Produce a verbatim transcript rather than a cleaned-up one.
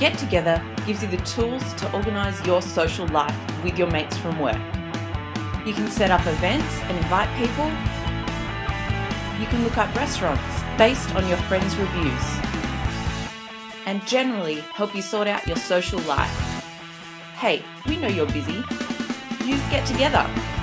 Get Together gives you the tools to organise your social life with your mates from work. You can set up events and invite people. You can look up restaurants based on your friends' reviews. And generally help you sort out your social life. Hey, we know you're busy. Use Get Together.